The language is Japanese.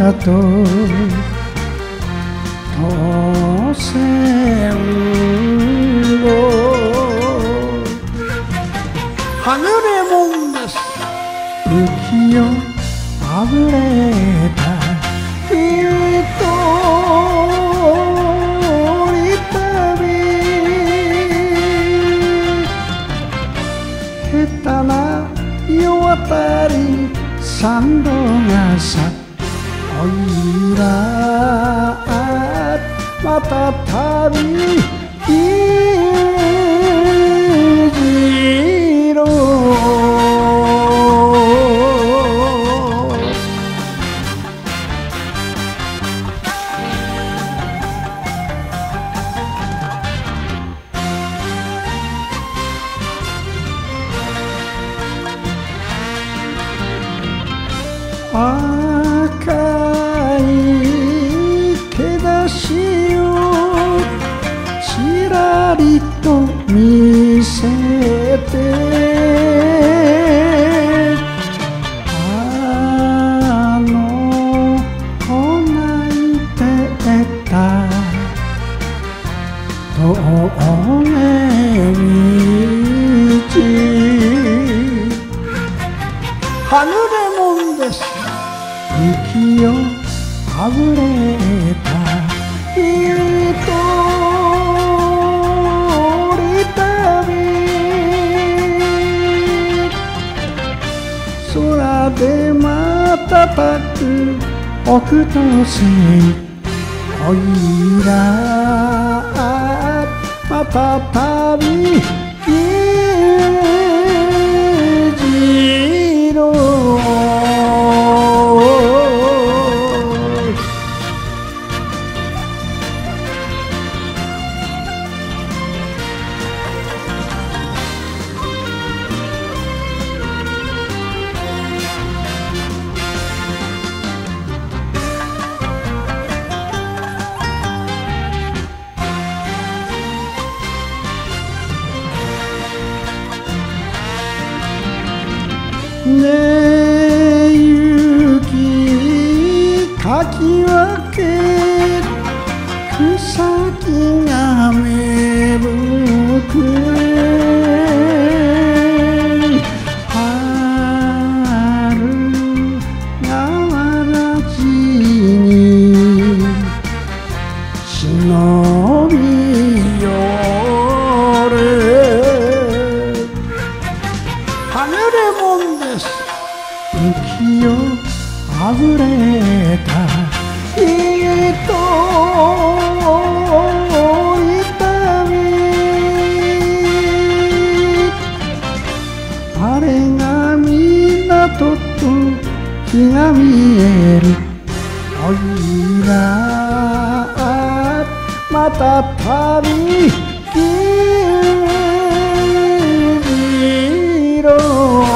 と当選後はぐれもんです浮世あぶれた一人旅下手な世渡り三度がさおいらまた旅いじろ赤い毛出しをちらりと見せてあの子泣いてた峠道はぐれもんです浮世あぶれた一人旅空で瞬く北斗星おいらまた旅いじろねえ雪かき分け草木が芽吹く春がわらじに忍び寄るはぐれもんです浮世あぶれた一人旅あれが港と日が見えるおいらまた旅いじろ